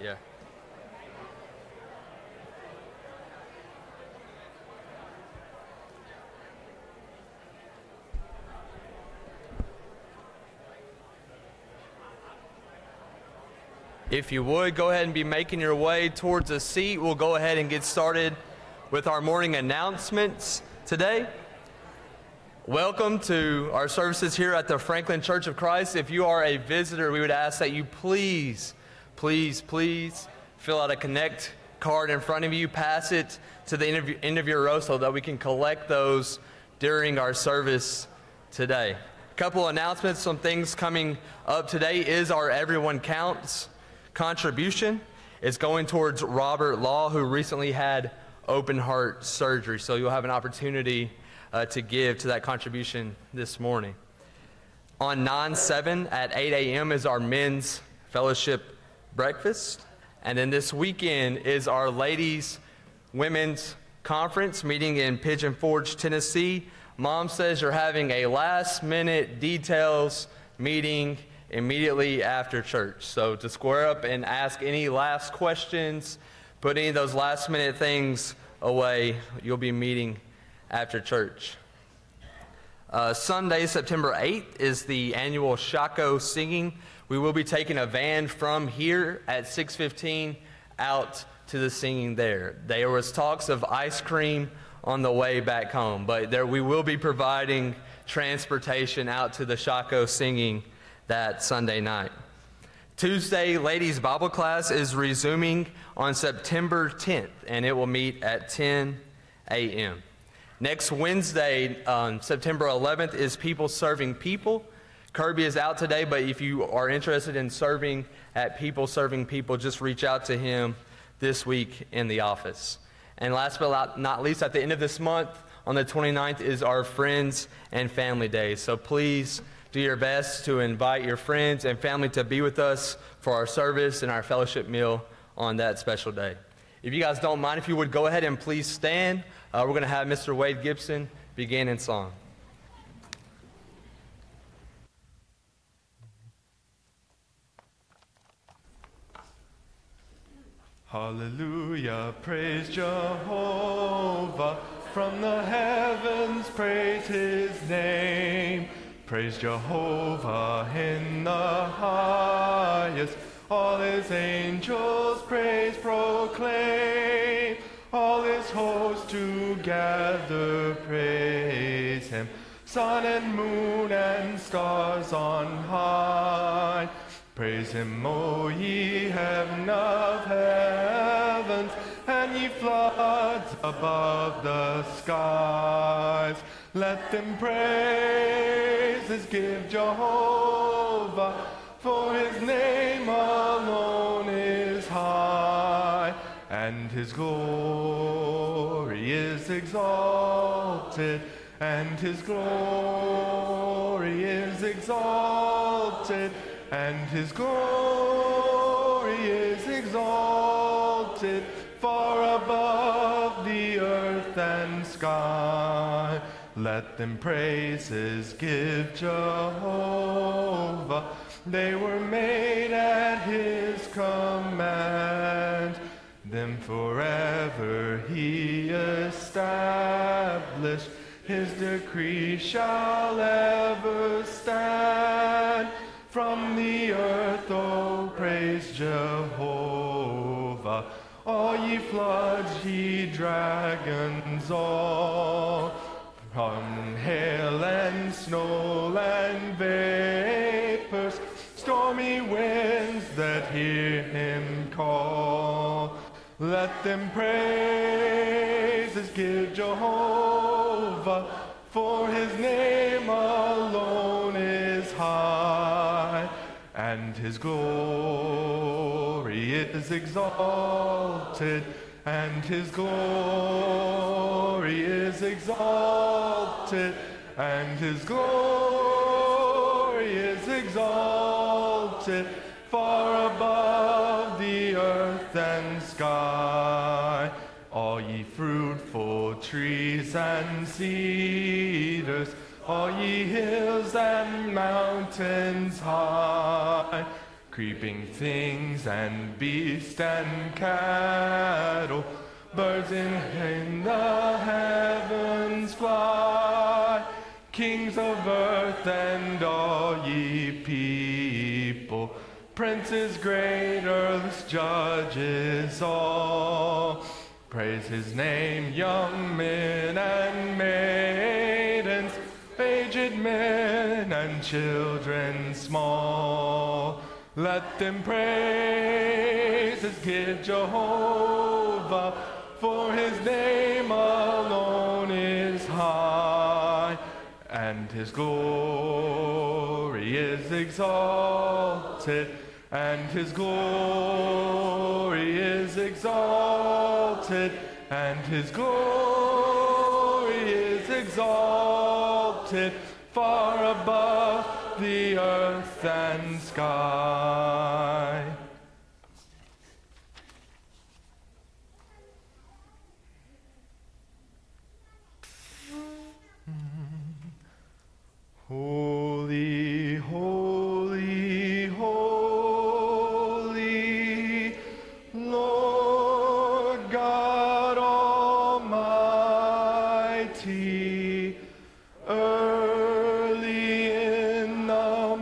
Yeah. If you would, go ahead and be making your way towards a seat. We'll go ahead and get started with our morning announcements today. Welcome to our services here at the Franklin Church of Christ. If you are a visitor, we would ask that you please fill out a Connect card in front of you. Pass it to the end of your row so that we can collect those during our service today. A couple announcements, some things coming up today is our Everyone Counts contribution. Is going towards Robert Law, who recently had open heart surgery. So you'll have an opportunity to give to that contribution this morning. On 9/7 at 8 a.m. is our men's fellowship breakfast. And then this weekend is our ladies' women's conference meeting in Pigeon Forge, Tennessee. Mom says you're having a last-minute details meeting immediately after church. So to square up and ask any last questions, put any of those last-minute things away, you'll be meeting after church. Sunday, September 8th, is the annual Shako singing. We will be taking a van from here at 6:15 out to the singing there. There was talks of ice cream on the way back home, but we will be providing transportation out to the Shako singing that Sunday night. Tuesday, ladies' Bible class is resuming on September 10th, and it will meet at 10 a.m. Next Wednesday, on September 11th, is People Serving People. Kirby is out today, but if you are interested in serving at People Serving People, just reach out to him this week in the office. And last but not least, at the end of this month, on the 29th, is our Friends and Family Day. So please do your best to invite your friends and family to be with us for our service and our fellowship meal on that special day. If you guys don't mind, if you would go ahead and please stand. We're going to have Mr. Wade Gibson begin in song. Hallelujah, praise Jehovah. From the heavens, praise his name. Praise Jehovah in the highest. All his angels praise proclaim. All his hosts together praise him. Sun and moon and stars on high. Praise him, O ye heaven of heavens, and ye floods above the skies. Let them praises give Jehovah, for his name alone is high, and his glory is exalted, and his glory is exalted, and his glory is exalted, far above the earth and sky. Let them praises give Jehovah. They were made at his command. Them forever he established. His decree shall ever stand. From the earth, oh, praise Jehovah. All ye floods, ye dragons all. From hail and snow and vapors, stormy winds that hear him call. Let them praises give Jehovah, for his name alone is high, and his glory is exalted, and his glory is exalted, and his glory is exalted, far above the earth and sky. All ye fruitful trees and cedars, all ye hills and mountains high, creeping things and beasts and cattle, birds in the heavens fly, kings of earth and all ye people, princes great, earth's judges all. Praise his name, young men and maidens, aged men and children small. Let them praise his gift Jehovah, for his name alone is high, and his glory is exalted, and his glory is exalted, and his glory is exalted, far above the earth and sky. Holy, holy, holy, Lord God Almighty, early in the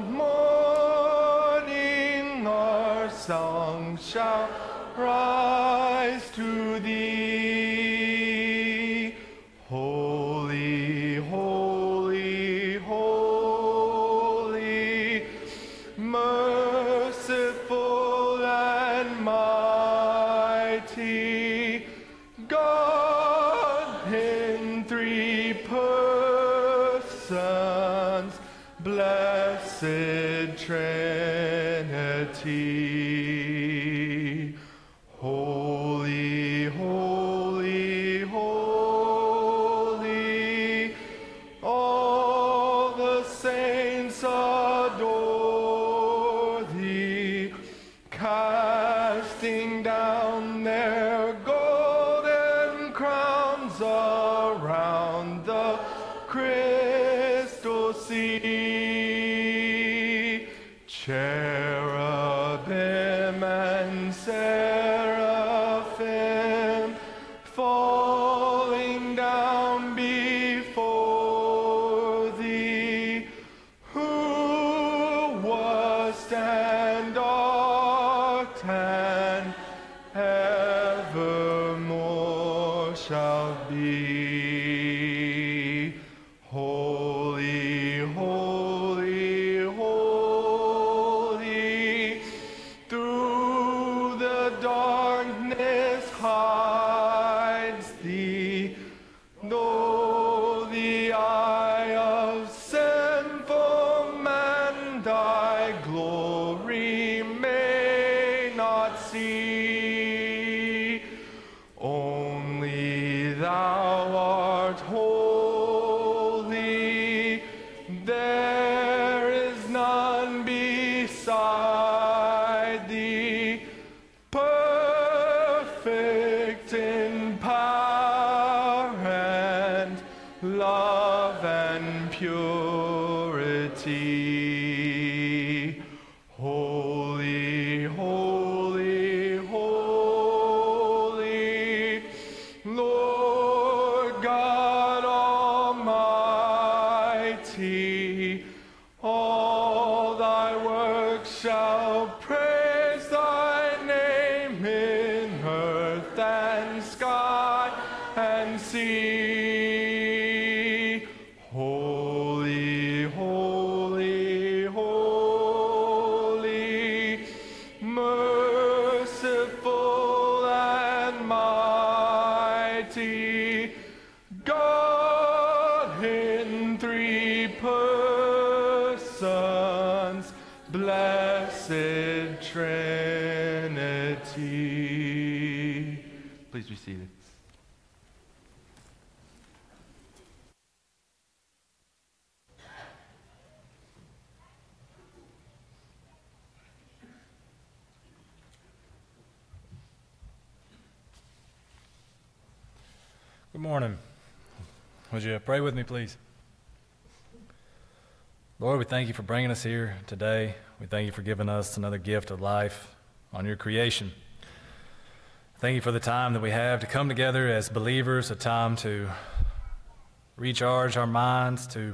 morning our song shall rise to thee. Holy, holy, holy, merciful and mighty, God in three persons, blessed Trinity. Holy, holy, holy, all the saints adore thee, casting down their golden crowns around the crystal sea. Cherubim and seraphim falling down before thee, who wast and art and evermore shall be. Holy, holy, holy, through the darkness hides thee, though the eye of sinful man thy glory may not see. Only thou art holy, there is none beside thee, perfect in power and love and purity. Holy, holy, holy, Lord God Almighty, all thy works shall praise thy name in earth and sky and sea. Holy, holy, holy, merciful and mighty, God in three persons, blessed Trinity. Please be seated. Good morning. Would you pray with me, please? Lord, we thank you for bringing us here today. We thank you for giving us another gift of life on your creation. Thank you for the time that we have to come together as believers, a time to recharge our minds, to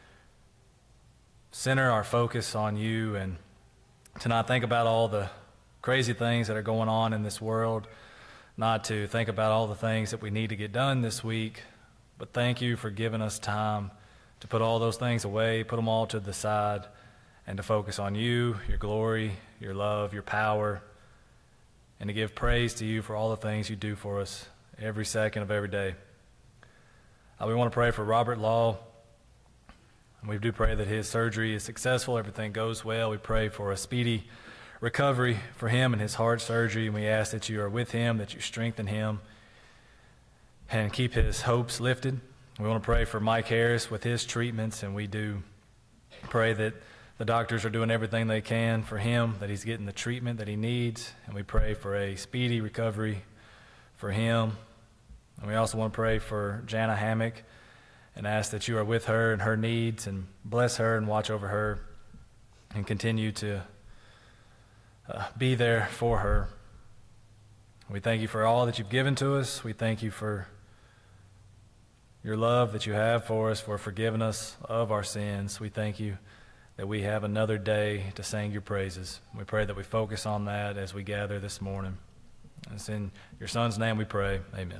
center our focus on you, and to not think about all the crazy things that are going on in this world, not to think about all the things that we need to get done this week, but thank you for giving us time to put all those things away, put them all to the side, and to focus on you, your glory, your love, your power, and to give praise to you for all the things you do for us every second of every day. We want to pray for Robert Law. And we do pray that his surgery is successful, everything goes well. We pray for a speedy recovery for him and his heart surgery, and we ask that you are with him, that you strengthen him, and keep his hopes lifted. We want to pray for Mike Harris with his treatments, and we do pray that the doctors are doing everything they can for him, that he's getting the treatment that he needs, and we pray for a speedy recovery for him. And we also want to pray for Jana Hammock and ask that you are with her and her needs, and bless her and watch over her and continue to be there for her. We thank you for all that you've given to us. We thank you for your love that you have for us, for forgiving us of our sins. We thank you that we have another day to sing your praises. We pray that we focus on that as we gather this morning. And it's in your Son's name we pray. Amen.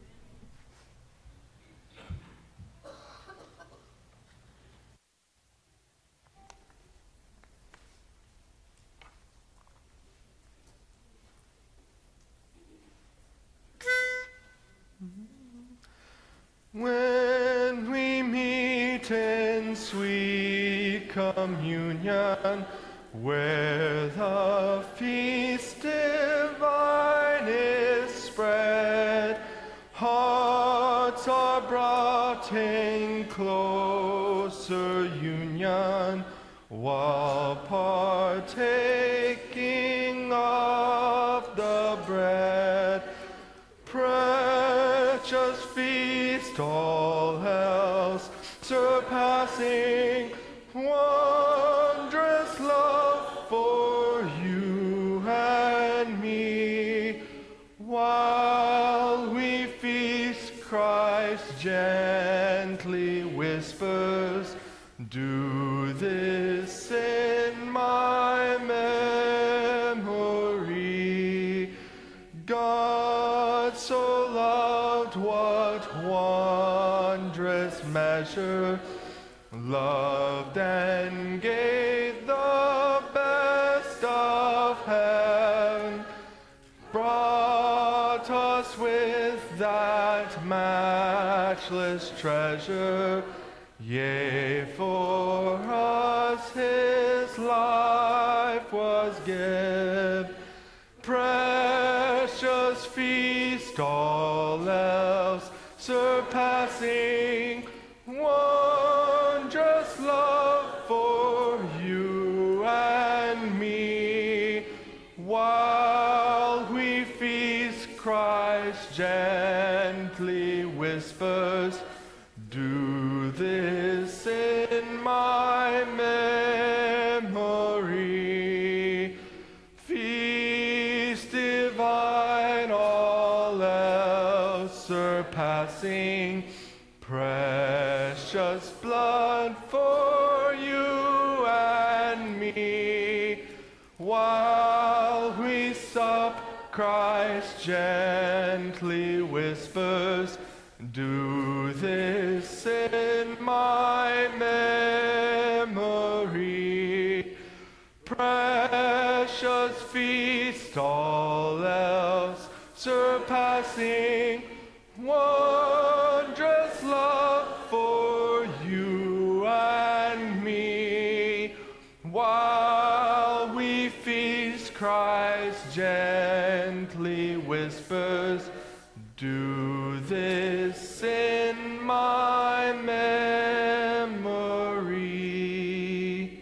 When we meet in sweet communion, where the feast divine is spread, hearts are brought in closer union, while partaking of the bread. Precious feast, all else surpassing, wondrous love for you and me. While we feast, Christ gently whispers, do this in my memory. God so loved, what wondrous measure, loved and gave the best of heaven, brought us with that matchless treasure, yea, for us his life was given. Precious feast, all else surpassing, wondrous love for you and me. While we feast, Christ gently whispers, do this in my memory. Feast divine, all else surpassing, precious blood for you and me. While we sup, Christ gently whispers, do this in my memory. Precious feast, all else surpassing, wondrous love for you and me. While we feast, Christ gently whispers, do this in my memory.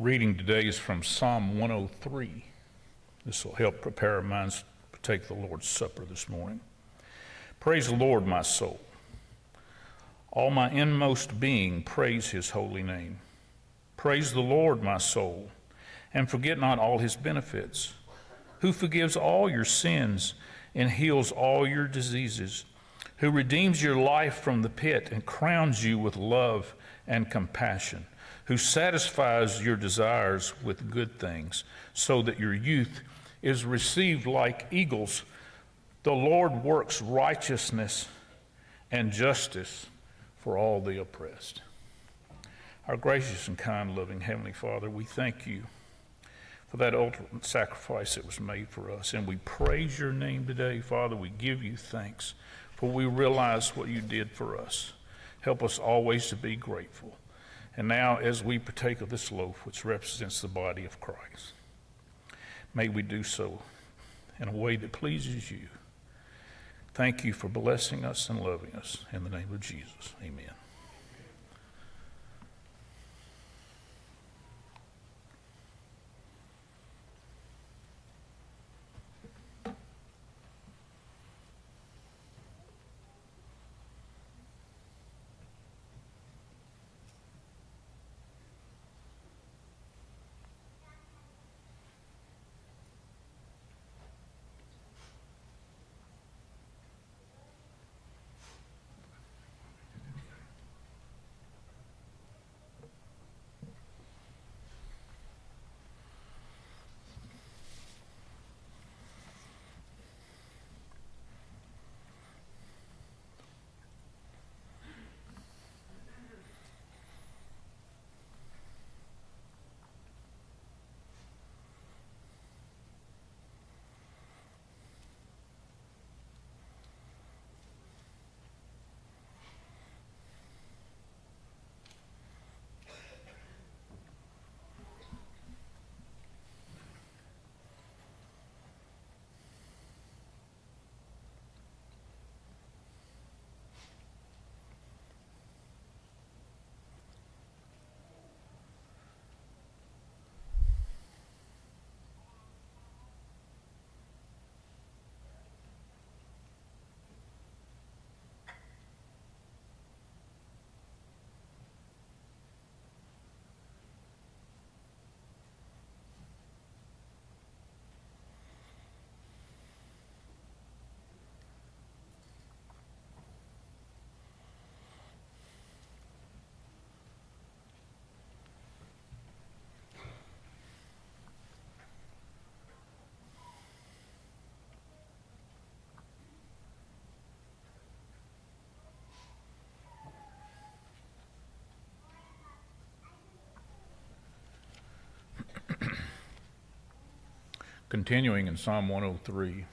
Reading today is from Psalm 103. This will help prepare our minds to take the Lord's Supper this morning. Praise the Lord, my soul. All my inmost being, praise his holy name. Praise the Lord, my soul, and forget not all his benefits, who forgives all your sins and heals all your diseases, who redeems your life from the pit and crowns you with love and compassion, who satisfies your desires with good things, so that your youth is received like eagles. The Lord works righteousness and justice for all the oppressed. Our gracious and kind, loving Heavenly Father, we thank you for that ultimate sacrifice that was made for us. And we praise your name today, Father. We give you thanks, for we realize what you did for us. Help us always to be grateful. And now, as we partake of this loaf, which represents the body of Christ, may we do so in a way that pleases you. Thank you for blessing us and loving us. In the name of Jesus, amen. Continuing in Psalm 103,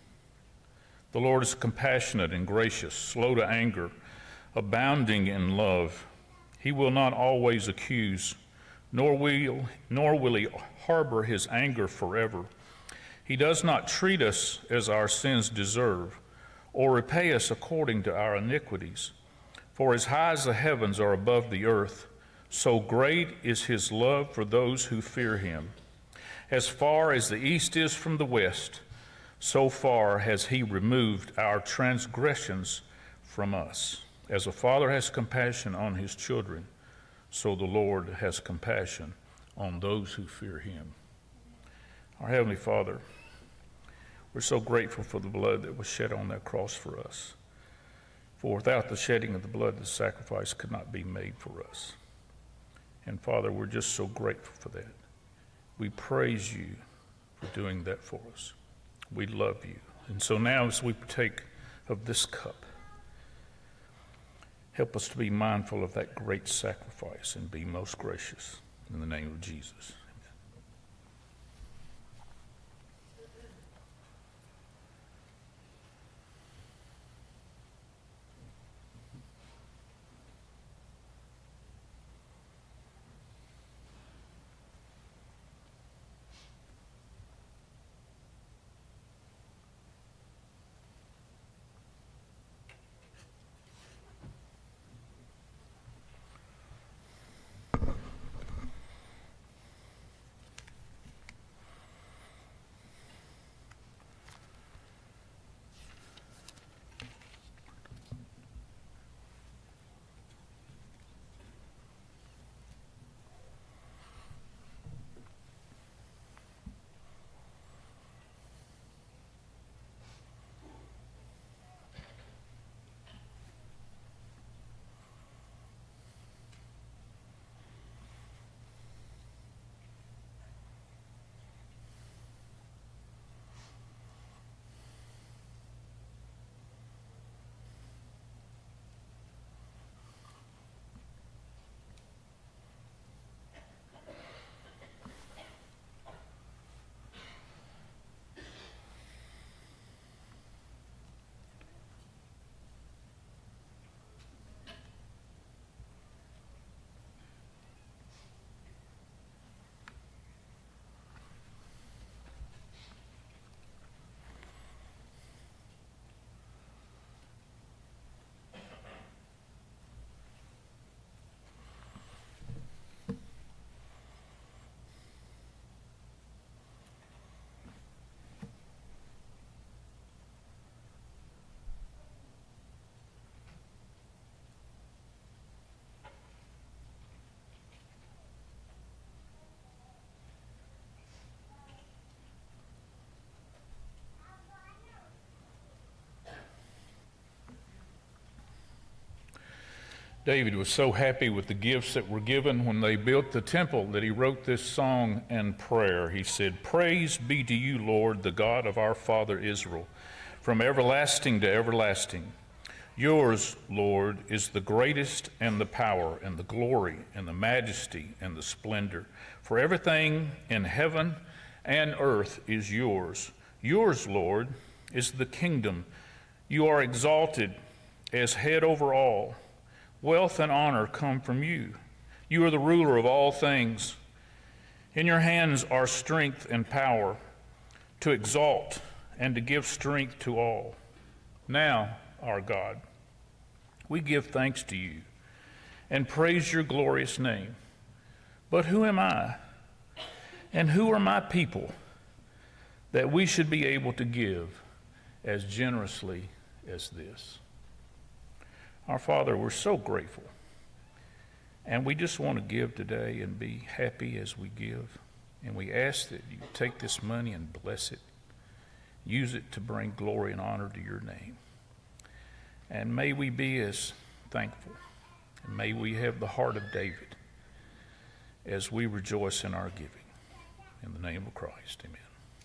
the Lord is compassionate and gracious, slow to anger, abounding in love. He will not always accuse, nor will he harbor his anger forever. He does not treat us as our sins deserve, or repay us according to our iniquities. For as high as the heavens are above the earth, so great is his love for those who fear him. As far as the east is from the west, so far has he removed our transgressions from us. As a father has compassion on his children, so the Lord has compassion on those who fear him. Our Heavenly Father, we're so grateful for the blood that was shed on that cross for us. For without the shedding of the blood, the sacrifice could not be made for us. And Father, we're just so grateful for that. We praise you for doing that for us. We love you. And so now as we partake of this cup, help us to be mindful of that great sacrifice and be most gracious. In the name of Jesus. David was so happy with the gifts that were given when they built the temple that he wrote this song and prayer. He said, "Praise be to you, Lord, the God of our father Israel, from everlasting to everlasting. Yours, Lord, is the greatest and the power and the glory and the majesty and the splendor. For everything in heaven and earth is yours. Yours, Lord, is the kingdom. You are exalted as head over all. Wealth and honor come from you. You are the ruler of all things. In your hands are strength and power to exalt and to give strength to all. Now, our God, we give thanks to you and praise your glorious name. But who am I and who are my people that we should be able to give as generously as this?" Our Father, we're so grateful, and we just want to give today and be happy as we give. And we ask that you take this money and bless it, use it to bring glory and honor to your name. And may we be as thankful, and may we have the heart of David as we rejoice in our giving. In the name of Christ, amen.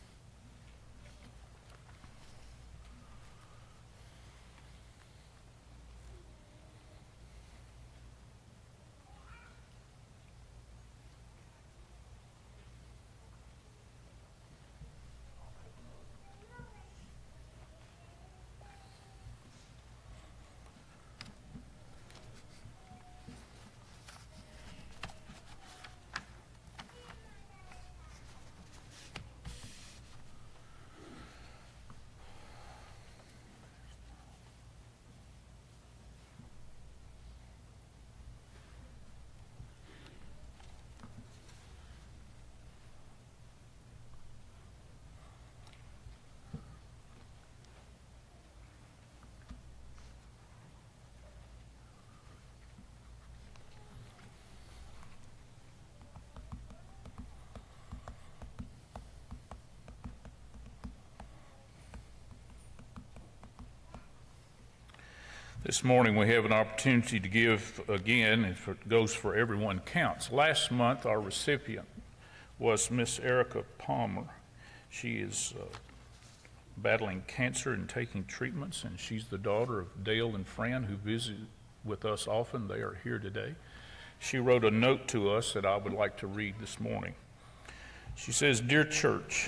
This morning we have an opportunity to give again. If it goes for everyone counts. Last month our recipient was Miss Erica Palmer. She is battling cancer and taking treatments, and she's the daughter of Dale and Fran, who visit with us often. They are here today. She wrote a note to us that I would like to read this morning. She says, "Dear church,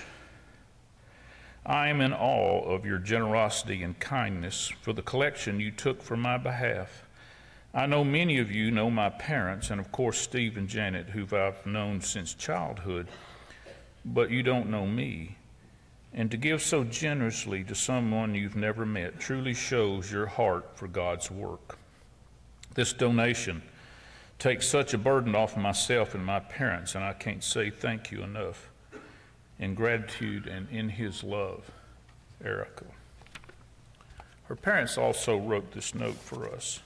I am in awe of your generosity and kindness for the collection you took for my behalf. I know many of you know my parents, and of course Steve and Janet, who I've known since childhood, but you don't know me. And to give so generously to someone you've never met truly shows your heart for God's work. This donation takes such a burden off myself and my parents, and I can't say thank you enough. In gratitude and in his love, Erica." Her parents also wrote this note for us.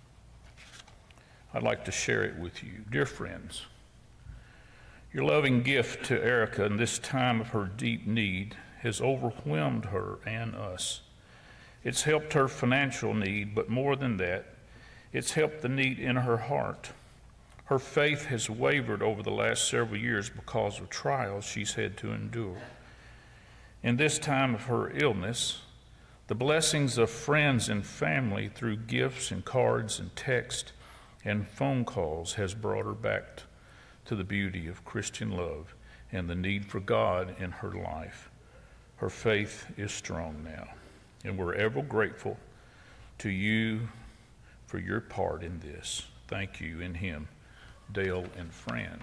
I'd like to share it with you. Dear friends, your loving gift to Erica in this time of her deep need has overwhelmed her and us. It's helped her financial need, but more than that, it's helped the need in her heart. Her faith has wavered over the last several years because of trials she's had to endure. In this time of her illness, the blessings of friends and family through gifts and cards and text and phone calls has brought her back to the beauty of Christian love and the need for God in her life. Her faith is strong now, and we're ever grateful to you for your part in this. Thank you in him, Dale and Fran.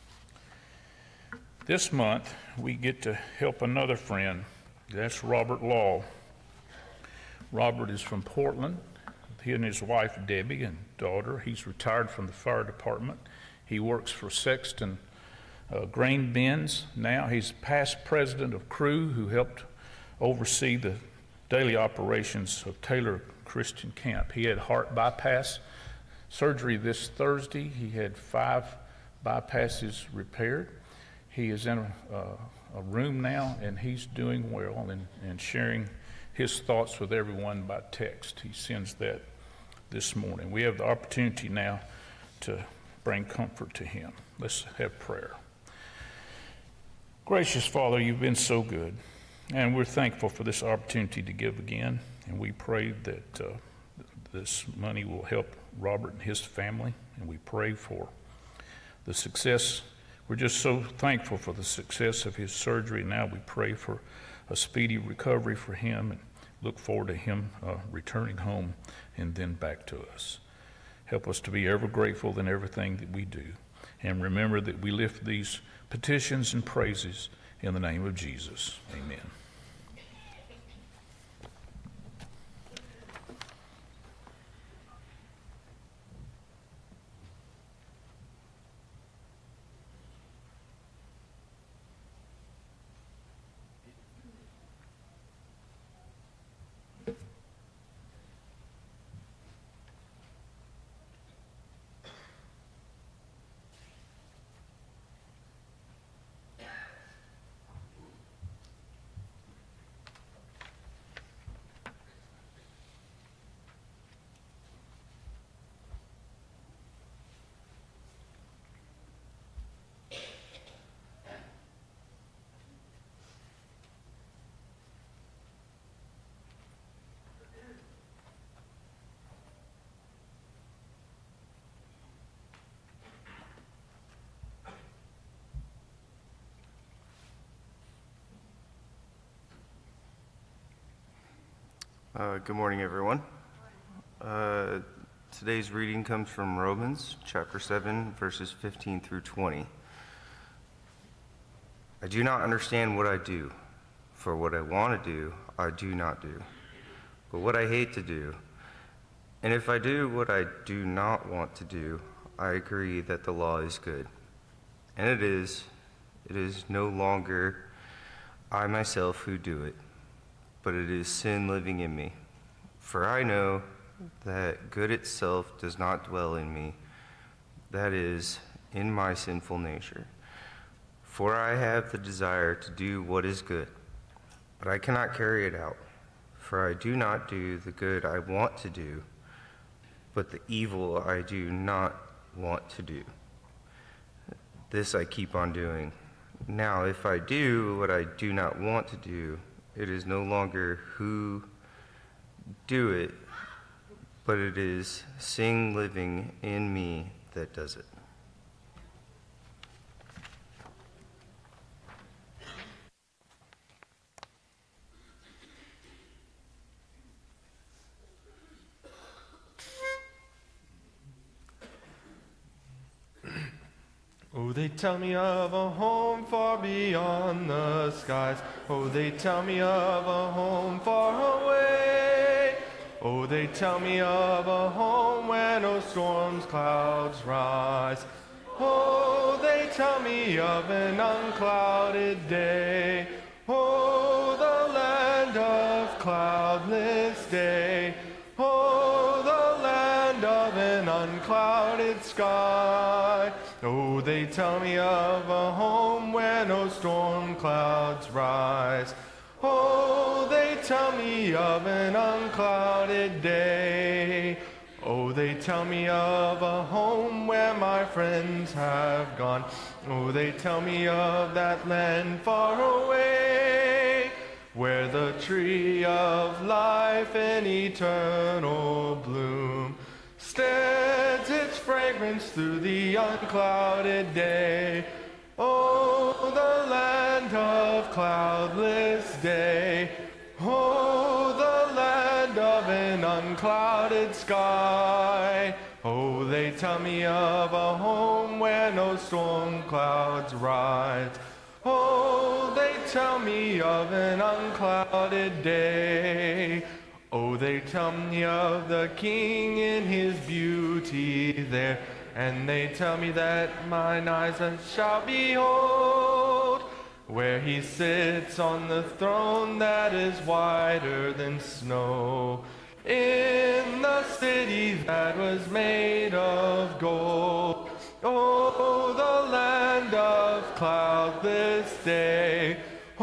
This month, we get to help another friend. That's Robert Law. Robert is from Portland. He and his wife, Debbie, and daughter. He's retired from the fire department. He works for Sexton Grain Bins now. He's past president of Crew, who helped oversee the daily operations of Taylor Christian Camp. He had heart bypass surgery this Thursday. He had 5 bypasses repaired. He is in a room now, and he's doing well and sharing his thoughts with everyone by text. He sends that this morning. We have the opportunity now to bring comfort to him. Let's have prayer. Gracious Father, you've been so good, and we're thankful for this opportunity to give again, and we pray that this money will help Robert and his family, and we pray for the success. We're just so thankful for the success of his surgery. Now we pray for a speedy recovery for him and look forward to him returning home and then back to us. Help us to be ever grateful in everything that we do. And remember that we lift these petitions and praises in the name of Jesus. Amen. Good morning, everyone. Today's reading comes from Romans chapter 7, verses 15 through 20. I do not understand what I do, for what I want to do, I do not do, but what I hate to do. And if I do what I do not want to do, I agree that the law is good. And it is no longer I myself who do it, but it is sin living in me. For I know that good itself does not dwell in me, that is, in my sinful nature. For I have the desire to do what is good, but I cannot carry it out. For I do not do the good I want to do, but the evil I do not want to do. This I keep on doing. Now, if I do what I do not want to do, it is no longer who do it, but it is sin living in me that does it. Oh, they tell me of a home far beyond the skies. Oh, they tell me of a home far away. Oh, they tell me of a home where no storms, clouds rise. Oh, they tell me of an unclouded day. Oh, the land of cloudless day. Oh, the land of an unclouded sky. Oh, they tell me of a home where no storm clouds rise. Oh, they tell me of an unclouded day. Oh, they tell me of a home where my friends have gone. Oh, they tell me of that land far away, where the tree of life in eternal bloom spreads its fragrance through the unclouded day. Oh, the land of cloudless day. Oh, the land of an unclouded sky. Oh, they tell me of a home where no storm clouds rise. Oh, they tell me of an unclouded day. Oh, they tell me of the King in his beauty there, and they tell me that mine eyes shall behold, where he sits on the throne that is whiter than snow, in the city that was made of gold. Oh, the land of cloudless day.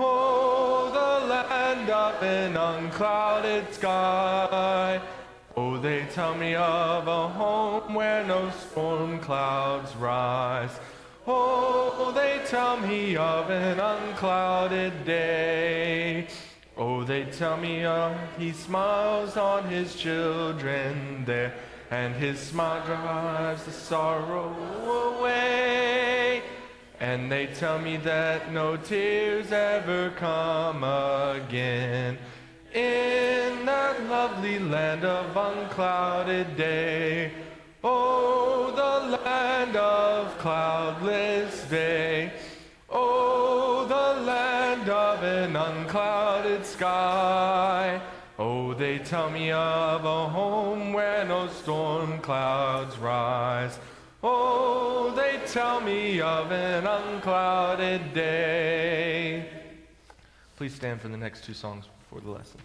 Oh, the land of an unclouded sky. Oh, they they tell me of a home where no storm clouds rise. Oh, they tell me of an unclouded day. Oh, they tell me he smiles on his children there, and his smile drives the sorrow away. And they tell me that no tears ever come again in that lovely land of unclouded day. Oh, the land of cloudless day. Oh, the land of an unclouded sky. Oh, they tell me of a home where no storm clouds rise. Oh, they tell me of an unclouded day. Please stand for the next two songs before the lesson.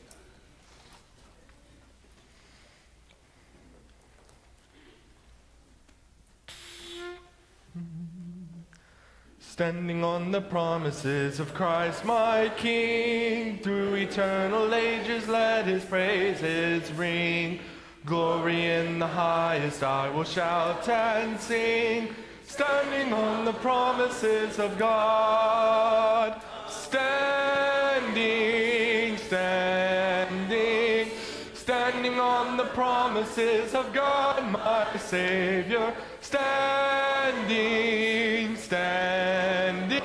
Standing on the promises of Christ my King, through eternal ages let his praises ring. Glory in the highest I will shout and sing, standing on the promises of God. Standing, standing, standing on the promises of God my Savior. Standing, standing,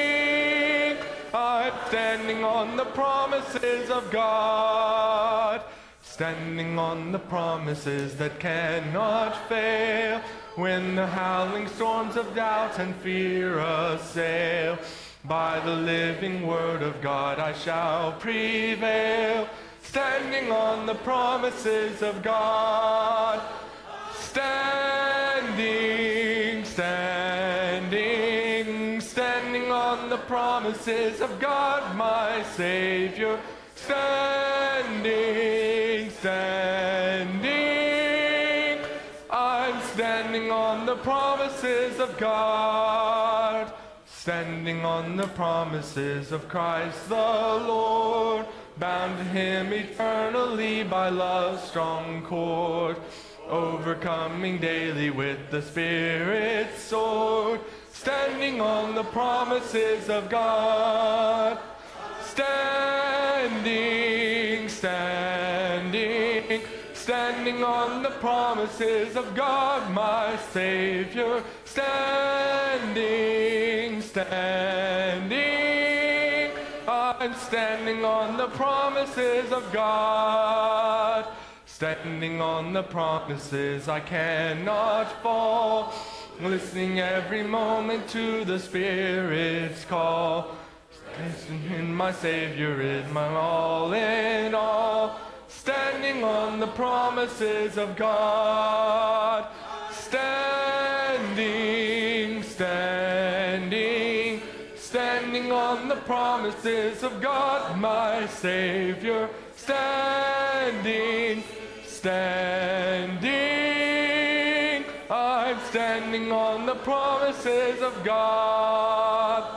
I'm standing on the promises of God. Standing on the promises that cannot fail, when the howling storms of doubt and fear assail. By the living word of God I shall prevail, standing on the promises of God. Standing, standing, standing on the promises of God my Savior. Standing, standing, I'm standing on the promises of God. Standing on the promises of Christ the Lord, bound to him eternally by love's strong cord, overcoming daily with the Spirit's sword. Standing on the promises of God. Standing, standing, standing on the promises of God my Savior. Standing, standing, I'm standing on the promises of God. Standing on the promises I cannot fall, listening every moment to the Spirit's call. In my Savior is my all in all. Standing on the promises of God. Standing, standing, standing on the promises of God, my Savior. Standing, standing, I'm standing on the promises of God.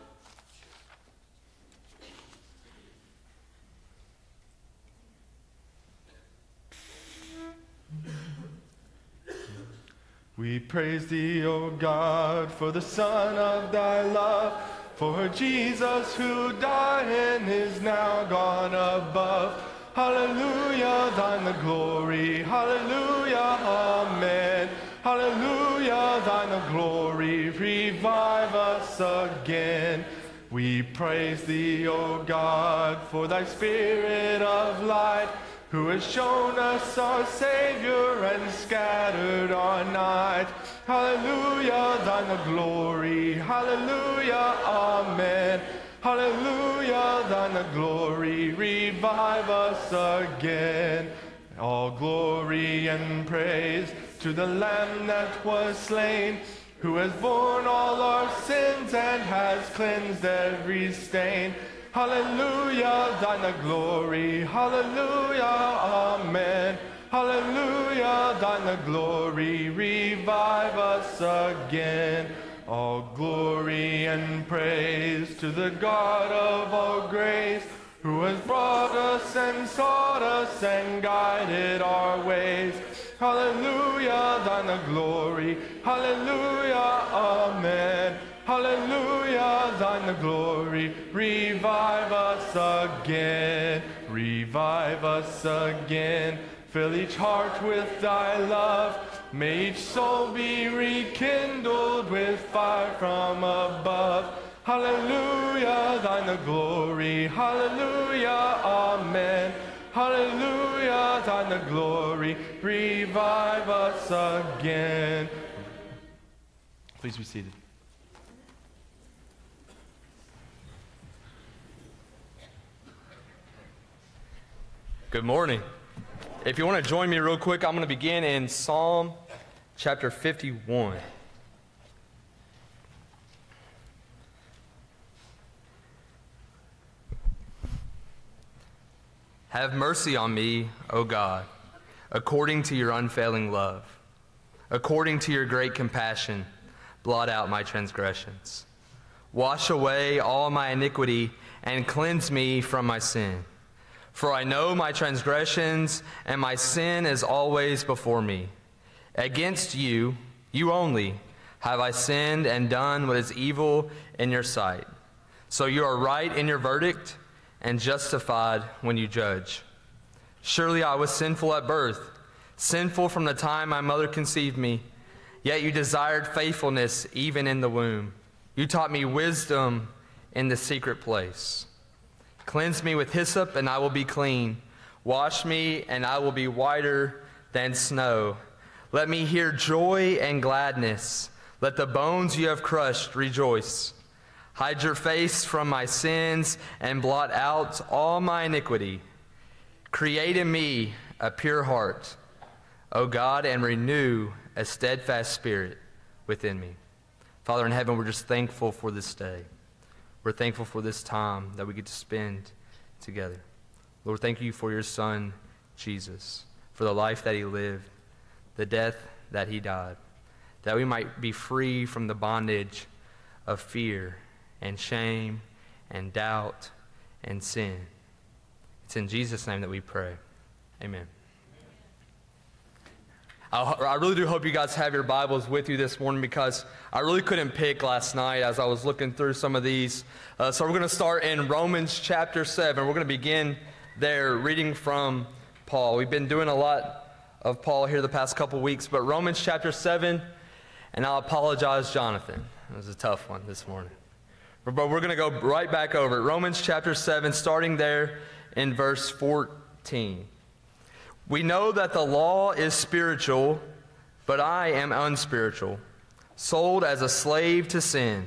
We praise thee, O God, for the Son of thy love, for Jesus who died and is now gone above. Hallelujah, thine the glory, hallelujah, amen. Hallelujah, thine the glory, revive us again. We praise thee, O God, for thy Spirit of light, who has shown us our Savior and scattered our night. Hallelujah, thine the glory, hallelujah, amen. Hallelujah, thine the glory, revive us again. All glory and praise to the Lamb that was slain, who has borne all our sins and has cleansed every stain. Hallelujah, thine the glory, hallelujah, amen. Hallelujah, thine the glory, revive us again. All glory and praise to the God of all grace, who has brought us and taught us and guided our ways. Hallelujah, thine the glory. Hallelujah, amen. Hallelujah, thine the glory. Revive us again. Revive us again. Fill each heart with thy love. May each soul be rekindled with fire from above. Hallelujah, thine the glory. Hallelujah, amen. Hallelujah, thine the glory. Revive us again. Please be seated. Good morning. If you want to join me real quick, I'm going to begin in Psalm chapter 51. Have mercy on me, O God, according to your unfailing love. According to your great compassion, blot out my transgressions. Wash away all my iniquity and cleanse me from my sin. For I know my transgressions, and my sin is always before me. Against you, you only, have I sinned and done what is evil in your sight. So you are right in your verdict and justified when you judge. Surely I was sinful at birth, sinful from the time my mother conceived me. Yet you desired faithfulness even in the womb. You taught me wisdom in the secret place. Cleanse me with hyssop, and I will be clean. Wash me, and I will be whiter than snow. Let me hear joy and gladness. Let the bones you have crushed rejoice. Hide your face from my sins, and blot out all my iniquity. Create in me a pure heart, O God, and renew a steadfast spirit within me. Father in heaven, we're just thankful for this day. We're thankful for this time that we get to spend together. Lord, thank you for your Son, Jesus, for the life that he lived, the death that he died, that we might be free from the bondage of fear and shame and doubt and sin. It's in Jesus' name that we pray. Amen. I really do hope you guys have your Bibles with you this morning, because I really couldn't pick last night as I was looking through some of these. So we're going to start in Romans chapter 7. We're going to begin there reading from Paul. We've been doing a lot of Paul here the past couple weeks, but Romans chapter 7, and I'll apologize, Jonathan. It was a tough one this morning. But we're going to go right back over it. Romans chapter 7, starting there in verse 14. We know that the law is spiritual, but I am unspiritual, sold as a slave to sin.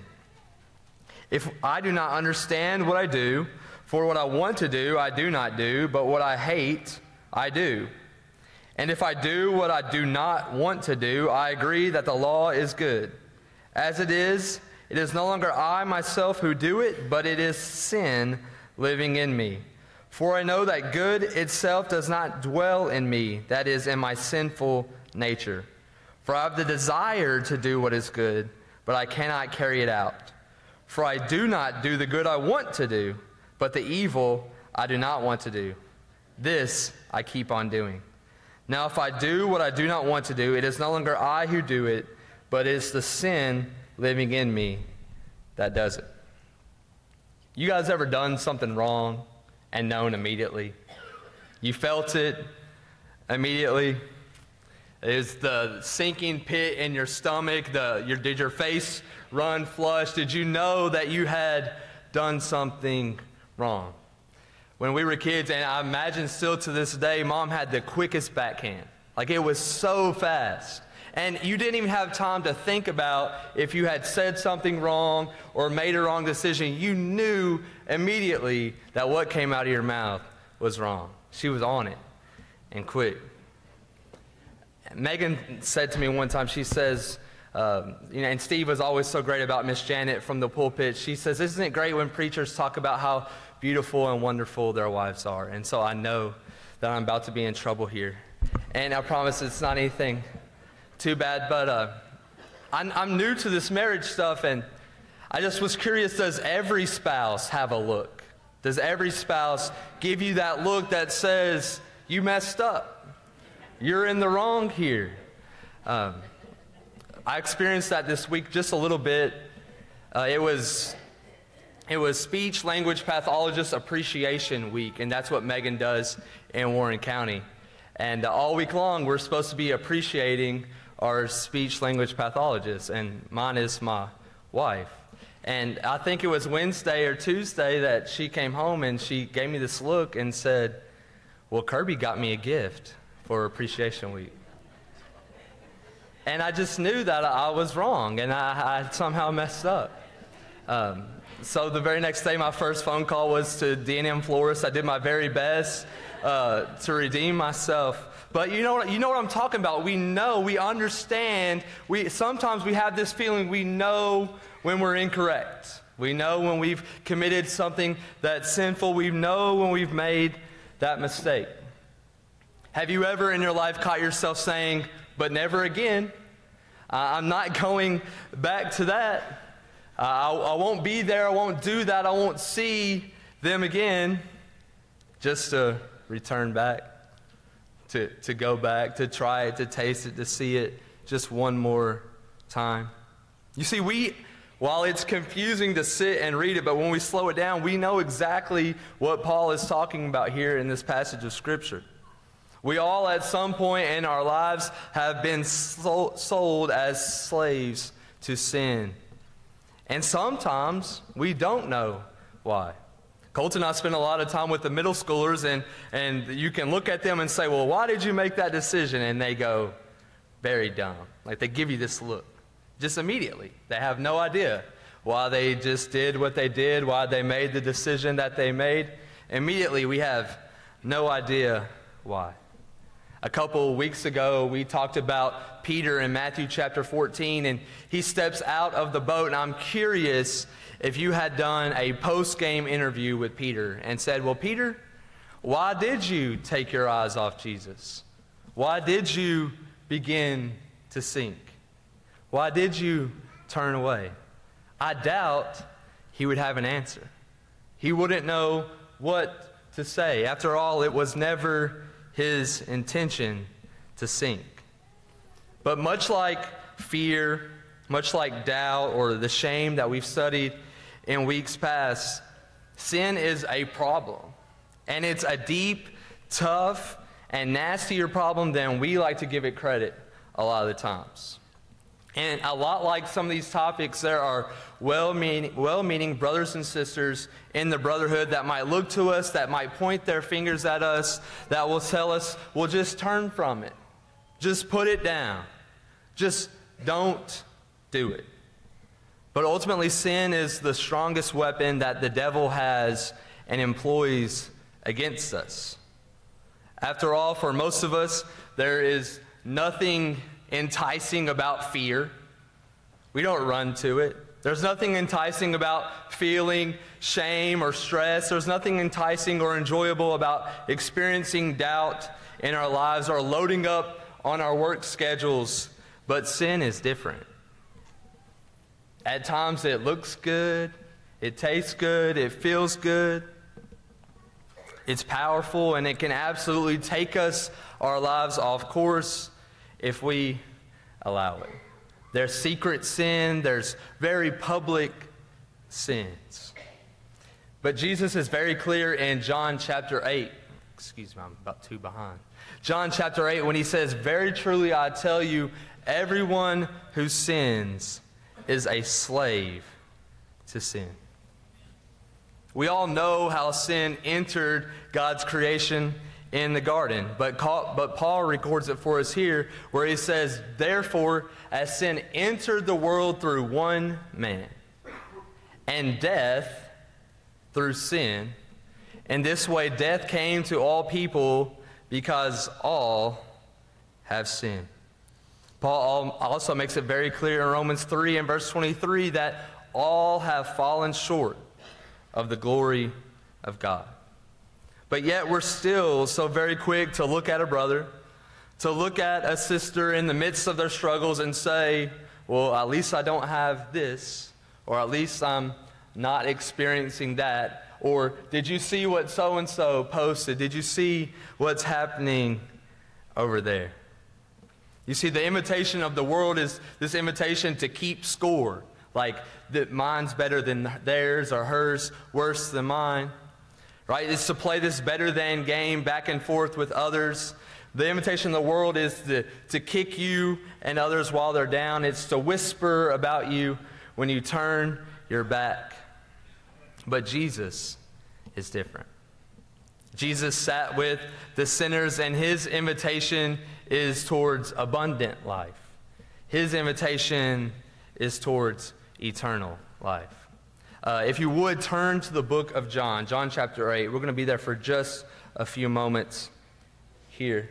If I do not understand what I do, for what I want to do, I do not do, but what I hate, I do. And if I do what I do not want to do, I agree that the law is good. As it is no longer I myself who do it, but it is sin living in me. For I know that good itself does not dwell in me, that is, in my sinful nature. For I have the desire to do what is good, but I cannot carry it out. For I do not do the good I want to do, but the evil I do not want to do. This I keep on doing. Now if I do what I do not want to do, it is no longer I who do it, but it is the sin living in me that does it. You guys ever done something wrong and known immediately? You felt it immediately. It was the sinking pit in your stomach. Did your face run flush? Did you know that you had done something wrong? When we were kids, and I imagine still to this day, Mom had the quickest backhand. Like, it was so fast. And you didn't even have time to think about if you had said something wrong or made a wrong decision. You knew immediately that what came out of your mouth was wrong. She was on it and quick. Megan said to me one time, she says, and Steve was always so great about Miss Janet from the pulpit. She says, isn't it great when preachers talk about how beautiful and wonderful their wives are? And so I know that I'm about to be in trouble here. And I promise it's not anything too bad, but I'm new to this marriage stuff, and I just was curious, does every spouse have a look? Does every spouse give you that look that says, you messed up? You're in the wrong here. I experienced that this week just a little bit. It was Speech Language Pathologist Appreciation Week, and that's what Megan does in Warren County. And all week long, we're supposed to be appreciating our speech language pathologists, and mine is my wife. And I think it was Wednesday or Tuesday that she came home and she gave me this look and said, well, Kirby got me a gift for Appreciation Week. And I just knew that I was wrong, and I somehow messed up. So the very next day, my first phone call was to D&M Florist. I did my very best to redeem myself. But you know what I'm talking about. We know, we understand. Sometimes we have this feeling we know when we're incorrect. We know when we've committed something that's sinful. We know when we've made that mistake. Have you ever in your life caught yourself saying, but never again? I'm not going back to that. I won't be there. I won't do that. I won't see them again. Just to return back, to go back, to try it, to taste it, to see it just one more time. You see, while it's confusing to sit and read it, but when we slow it down, we know exactly what Paul is talking about here in this passage of Scripture. We all at some point in our lives have been sold as slaves to sin. And sometimes we don't know why. Colton and I spend a lot of time with the middle schoolers, and you can look at them and say, well, why did you make that decision? And they go, very dumb. Like they give you this look. Just immediately. They have no idea why they just did what they did, why they made the decision that they made. Immediately, we have no idea why. A couple weeks ago, we talked about Peter in Matthew chapter 14, and he steps out of the boat, and I'm curious if you had done a post-game interview with Peter and said, well, Peter, why did you take your eyes off Jesus? Why did you begin to sink? Why did you turn away? I doubt he would have an answer. He wouldn't know what to say. After all, it was never his intention to sink. But much like fear, much like doubt or the shame that we've studied in weeks past, sin is a problem. And it's a deep, tough, and nastier problem than we like to give it credit a lot of the times. And a lot like some of these topics, there are well-meaning brothers and sisters in the brotherhood that might look to us, that might point their fingers at us, that will tell us, well, just turn from it. Just put it down. Just don't do it. But ultimately, sin is the strongest weapon that the devil has and employs against us. After all, for most of us, there is nothing enticing about fear. We don't run to it. There's nothing enticing about feeling shame or stress. There's nothing enticing or enjoyable about experiencing doubt in our lives or loading up on our work schedules. But sin is different. At times it looks good, it tastes good, it feels good. It's powerful, and it can absolutely take our lives off course if we allow it. There's secret sin, there's very public sins. But Jesus is very clear in John chapter 8. Excuse me, I'm about 2 behind. John chapter 8, when he says, very truly I tell you, everyone who sins is a slave to sin. We all know how sin entered God's creation in the garden, but Paul records it for us here, where he says, therefore, as sin entered the world through one man, and death through sin, in this way death came to all people because all have sinned. Paul also makes it very clear in Romans 3 and verse 23 that all have fallen short of the glory of God. But yet we're still so very quick to look at a brother, to look at a sister in the midst of their struggles and say, well, at least I don't have this, or at least I'm not experiencing that. Or did you see what so-and-so posted? Did you see what's happening over there? You see, the imitation of the world is this imitation to keep score. Like that mine's better than theirs or hers worse than mine. Right? It's to play this better than game back and forth with others. The imitation of the world is to kick you and others while they're down. It's to whisper about you when you turn your back. But Jesus is different. Jesus sat with the sinners, and his invitation is towards abundant life. His invitation is towards eternal life. If you would turn to the book of John, John chapter 8. We're going to be there for just a few moments here.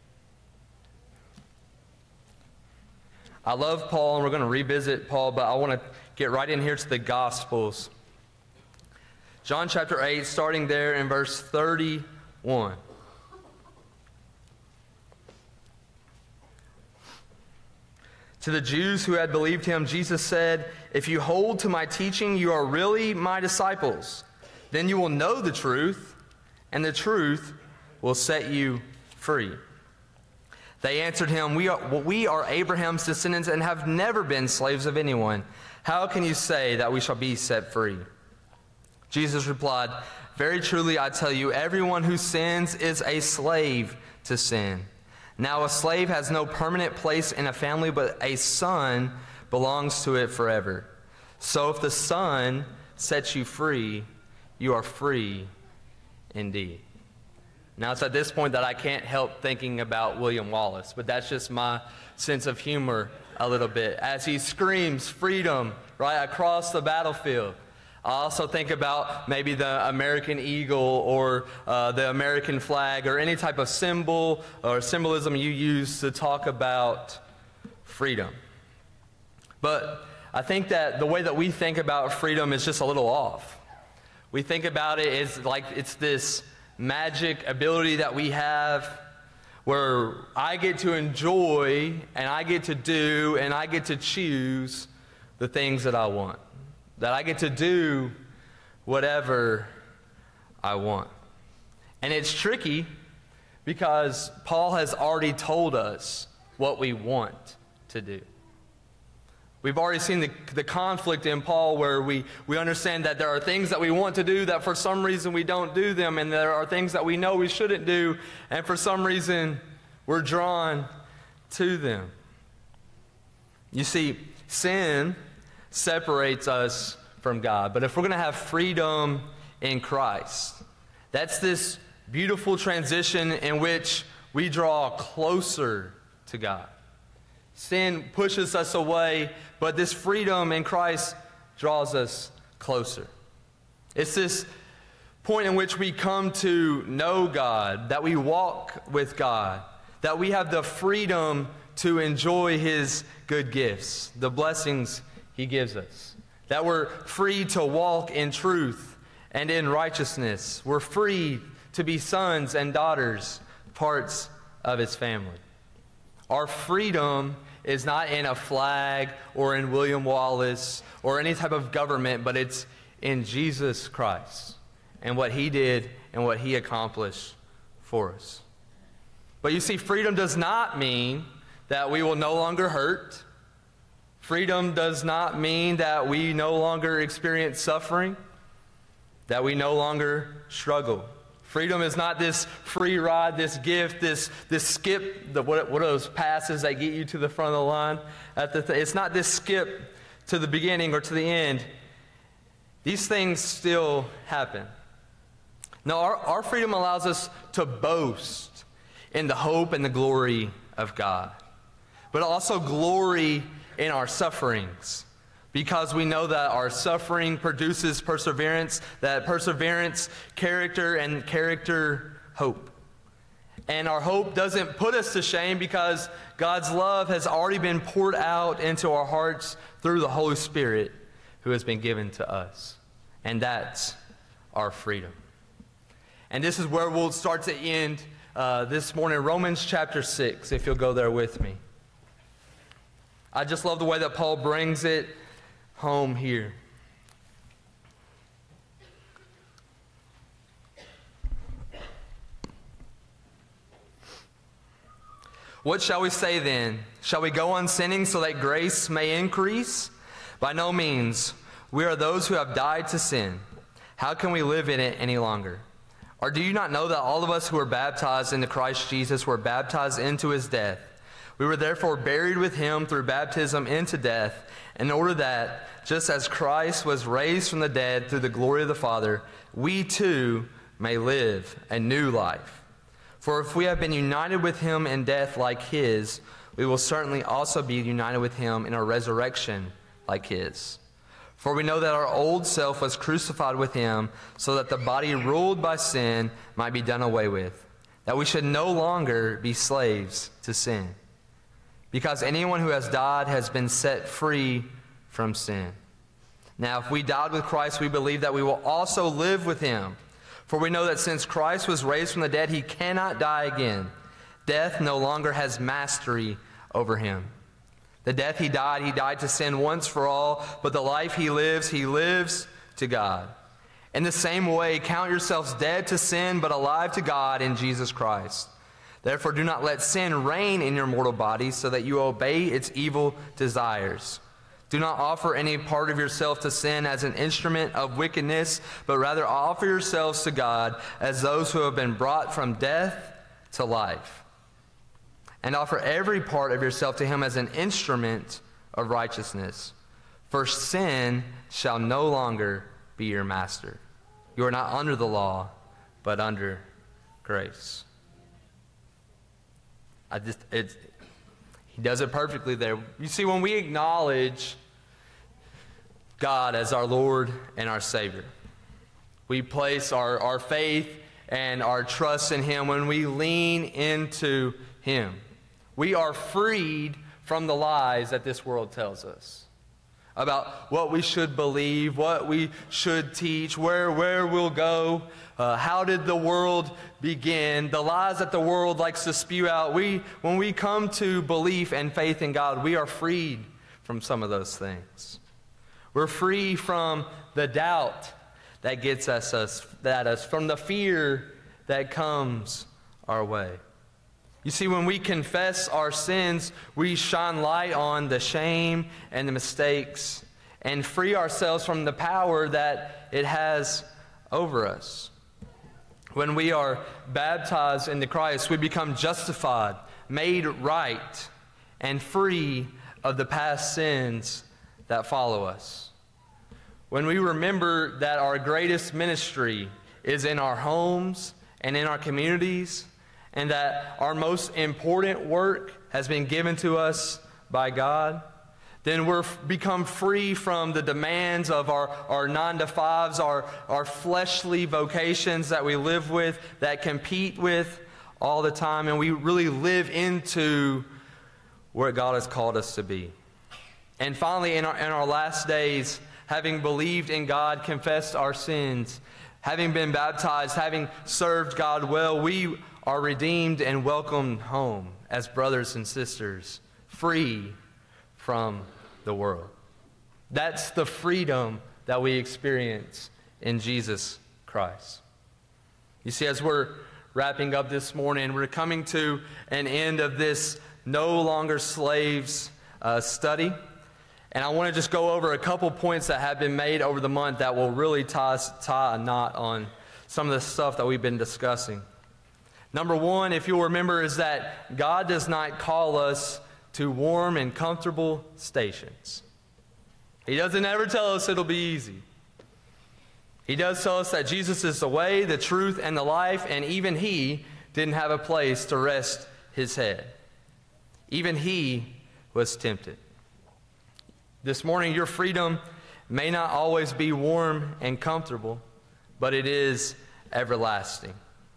I love Paul, and we're going to revisit Paul, but I want to get right in here to the Gospels. John chapter 8, starting there in verse 31. To the Jews who had believed him, Jesus said, "If you hold to my teaching, you are really my disciples. Then you will know the truth, and the truth will set you free." They answered him, we are Abraham's descendants and have never been slaves of anyone. How can you say that we shall be set free? Jesus replied, "Very truly I tell you, everyone who sins is a slave to sin. Now a slave has no permanent place in a family, but a son belongs to it forever. So if the Son sets you free, you are free indeed." Now it's at this point that I can't help thinking about William Wallace, but that's just my sense of humor a little bit. As he screams freedom right across the battlefield. I also think about maybe the American eagle or the American flag or any type of symbol or symbolism you use to talk about freedom. But I think that the way that we think about freedom is just a little off. We think about it as like it's this magic ability that we have where I get to enjoy and I get to do and I get to choose the things that I want. That I get to do whatever I want. And it's tricky because Paul has already told us what we want to do. We've already seen the conflict in Paul where we understand that there are things that we want to do that for some reason we don't do them, and there are things that we know we shouldn't do, and for some reason we're drawn to them. You see, sin separates us from God. But if we're going to have freedom in Christ, that's this beautiful transition in which we draw closer to God. Sin pushes us away, but this freedom in Christ draws us closer. It's this point in which we come to know God, that we walk with God, that we have the freedom to enjoy his good gifts, the blessings he gives us. That we're free to walk in truth and in righteousness. We're free to be sons and daughters, parts of his family. Our freedom is not in a flag or in William Wallace or any type of government, but it's in Jesus Christ and what he did and what he accomplished for us. But you see, freedom does not mean that we will no longer hurt. Freedom does not mean that we no longer experience suffering, that we no longer struggle. Freedom is not this free ride, this gift, this skip, what are those passes that get you to the front of the line? It's not this skip to the beginning or to the end. These things still happen. No, our freedom allows us to boast in the hope and the glory of God, but also glory in our sufferings, because we know that our suffering produces perseverance, that perseverance, character, and character, hope. And our hope doesn't put us to shame because God's love has already been poured out into our hearts through the Holy Spirit who has been given to us. And that's our freedom. And this is where we'll start to end this morning, Romans chapter 6, if you'll go there with me. I just love the way that Paul brings it home here. What shall we say then? Shall we go on sinning so that grace may increase? By no means. We are those who have died to sin. How can we live in it any longer? Or do you not know that all of us who were baptized into Christ Jesus were baptized into his death? We were therefore buried with him through baptism into death, in order that, just as Christ was raised from the dead through the glory of the Father, we too may live a new life. For if we have been united with him in death like his, we will certainly also be united with him in a resurrection like his. For we know that our old self was crucified with him, so that the body ruled by sin might be done away with, that we should no longer be slaves to sin. Because anyone who has died has been set free from sin. Now, if we died with Christ, we believe that we will also live with him. For we know that since Christ was raised from the dead, he cannot die again. Death no longer has mastery over him. The death he died to sin once for all, but the life he lives to God. In the same way, count yourselves dead to sin, but alive to God in Jesus Christ. Therefore, do not let sin reign in your mortal body, so that you obey its evil desires. Do not offer any part of yourself to sin as an instrument of wickedness, but rather offer yourselves to God as those who have been brought from death to life. And offer every part of yourself to him as an instrument of righteousness. For sin shall no longer be your master. You are not under the law, but under grace. He does it perfectly there. You see, when we acknowledge God as our Lord and our Savior, we place our faith and our trust in him. When we lean into him, we are freed from the lies that this world tells us about what we should believe, what we should teach, where we'll go, how did the world begin, the lies that the world likes to spew out. When we come to belief and faith in God, we are freed from some of those things. We're free from the doubt that gets at us, from the fear that comes our way. You see, when we confess our sins, we shine light on the shame and the mistakes and free ourselves from the power that it has over us. When we are baptized into Christ, we become justified, made right, and free of the past sins that follow us. When we remember that our greatest ministry is in our homes and in our communities, and that our most important work has been given to us by God, then we're become free from the demands of our 9-to-5s, our fleshly vocations that we live with, that compete with all the time, and we really live into where God has called us to be. And finally, in our last days, having believed in God, confessed our sins, having been baptized, having served God well, we are redeemed and welcomed home as brothers and sisters, free from the world. That's the freedom that we experience in Jesus Christ. You see, as we're wrapping up this morning, we're coming to an end of this No Longer Slaves study. And I want to just go over a couple points that have been made over the month that will really tie a knot on some of the stuff that we've been discussing. Number one, if you'll remember, is that God does not call us to warm and comfortable stations. He doesn't ever tell us it'll be easy. He does tell us that Jesus is the way, the truth, and the life, and even he didn't have a place to rest his head. Even he was tempted. This morning, your freedom may not always be warm and comfortable, but it is everlasting.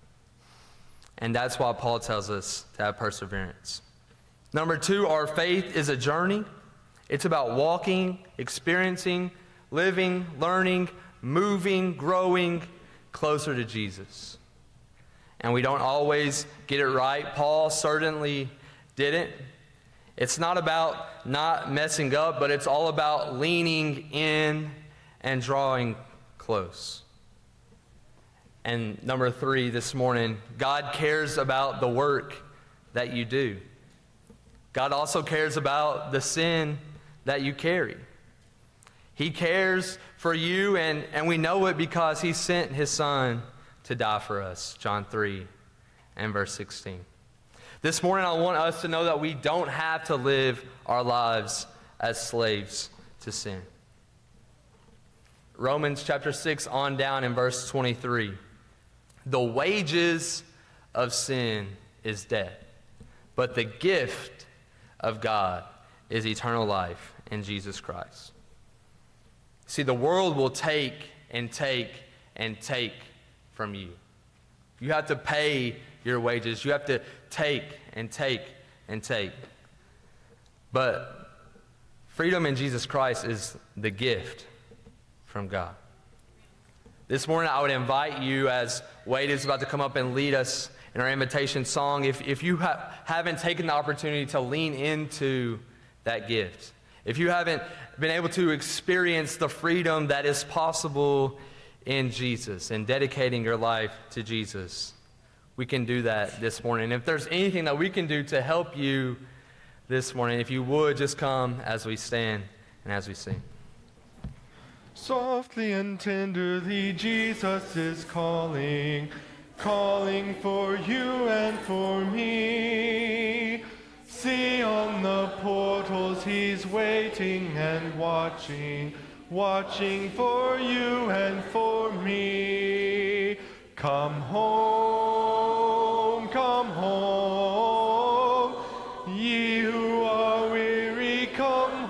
And that's why Paul tells us to have perseverance. Number two, our faith is a journey. It's about walking, experiencing, living, learning, moving, growing closer to Jesus. And we don't always get it right. Paul certainly didn't. It's not about not messing up, but it's all about leaning in and drawing close. And number three this morning, God cares about the work that you do. God also cares about the sin that you carry. He cares for you, and we know it because he sent his son to die for us, John 3 and verse 16. This morning, I want us to know that we don't have to live our lives as slaves to sin. Romans chapter 6 on down in verse 23. The wages of sin is death, but the gift of God is eternal life in Jesus Christ. See, the world will take and take and take from you. You have to pay your wages. You have to take and take and take. But freedom in Jesus Christ is the gift from God. This morning, I would invite you, as Wade is about to come up and lead us in our invitation song, if you haven't taken the opportunity to lean into that gift, if you haven't been able to experience the freedom that is possible in Jesus and dedicating your life to Jesus, we can do that this morning. And if there's anything that we can do to help you this morning, if you would, just come as we stand and as we sing. Softly and tenderly Jesus is calling, calling for you and for me. See on the portals he's waiting and watching, watching for you and for me. Come home, ye who are weary, come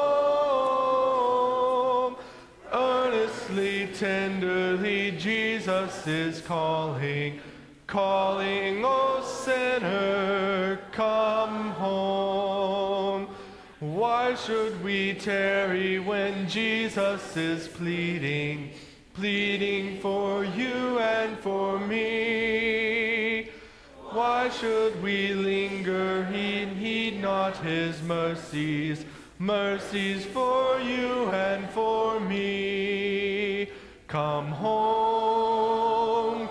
home. Earnestly, tenderly, Jesus is calling, calling, O sinner, come home. Why should we tarry when Jesus is pleading, pleading for you and for me? Why should we linger, heed not his mercies, mercies for you and for me? Come home,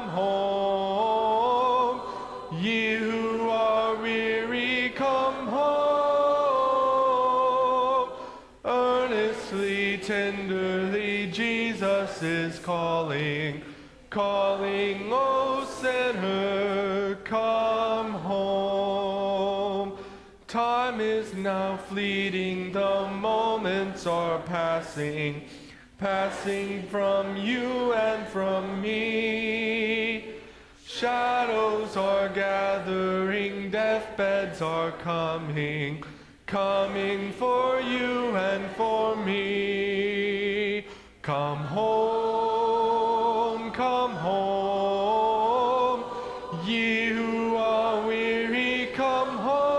ye who are weary, come home. Earnestly, tenderly, Jesus is calling, calling, O sinner, come home. Time is now fleeting, the moments are passing, passing from you and from me. Shadows are gathering, deathbeds are coming, coming for you and for me. Come home, ye who are weary, come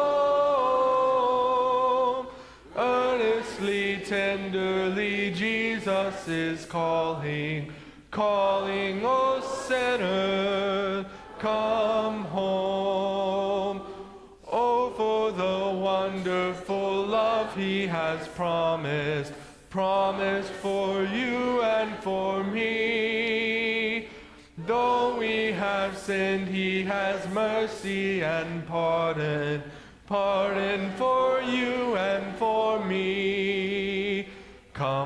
home. Earnestly, tenderly, Jesus is calling, calling, O sinner, come home. Oh, for the wonderful love he has promised, promised for you and for me. Though we have sinned, he has mercy and pardon, pardon for you and for me. Come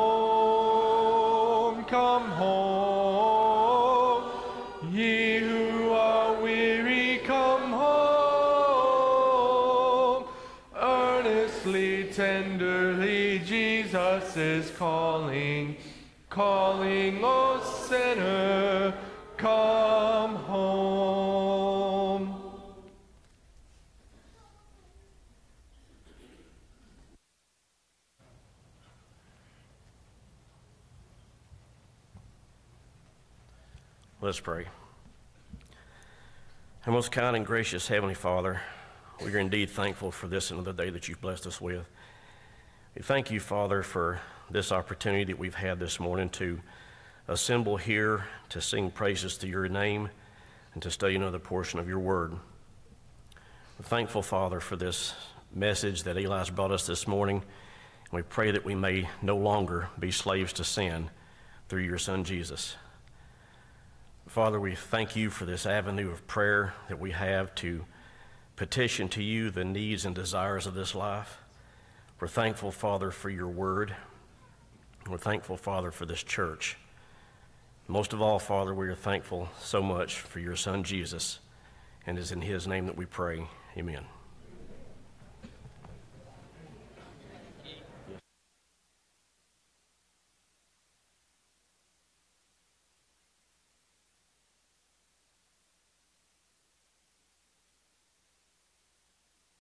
home, ye who are weary, come home. Earnestly, tenderly, Jesus is calling, calling, O sinner, come home. Let's pray. Our most kind and gracious Heavenly Father, we are indeed thankful for this another day that you've blessed us with. We thank you, Father, for this opportunity that we've had this morning to assemble here to sing praises to your name and to study another portion of your word. We're thankful, Father, for this message that Eli's brought us this morning, and we pray that we may no longer be slaves to sin through your Son, Jesus. Father, we thank you for this avenue of prayer that we have to petition to you the needs and desires of this life. We're thankful, Father, for your word. We're thankful, Father, for this church. Most of all, Father, we are thankful so much for your Son, Jesus, and it is in his name that we pray. Amen.